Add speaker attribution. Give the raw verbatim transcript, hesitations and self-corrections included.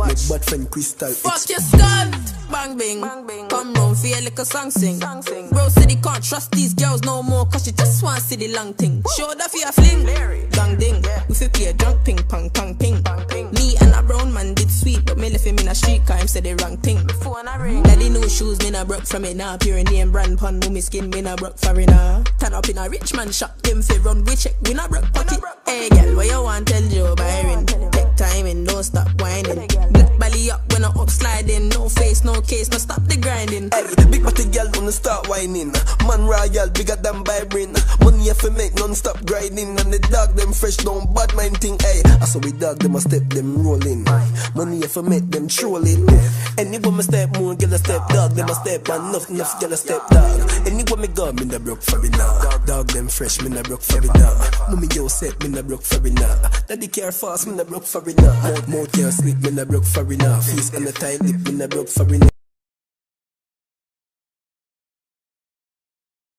Speaker 1: My bad friend Cristale.
Speaker 2: Fuck your skull. Bang bing. Bang, bing. Come round for your little song sing. song sing. Bro said he can't trust these girls no more, cause she just want to see the long thing. Show that for your fling. Gang ding. Yeah. We fit play a drunk ping pong pong ping. Pong, ping. Me and a brown man did sweet, but me left him in a street car, him said the wrong thing. Before I ring. Daddy new shoes, me na broke from it now. Pure name brand pun, mummy skin, me na broke for it now. Turn up in a rich man shop, them fi run we check, we na broke pocket. Hey girl, what you want tell Joe Byron? Take time and don't stop whining. Black belly up when I up sliding, no face, no case, no stop the grinding.
Speaker 1: Hey, big body girl wanna start whining. Man royal, bigger than Byron. Money if you make non-stop grinding. And the dog them fresh, don't bad mind thing. Hey, I saw we dog them a step, them rolling. Money if you make them trolling. Any woman step more, girl a step dog, them a step and enough, enough girl a step dog. Any woman go, me na broke for it now. Dog them fresh, me na broke for it now. Mommy yo set, me na broke for it now. Daddy care fast, me na broke for it now. Mouth, mouth can't sleep, me na broke for it now. Face on the time, lip, me na broke for it now.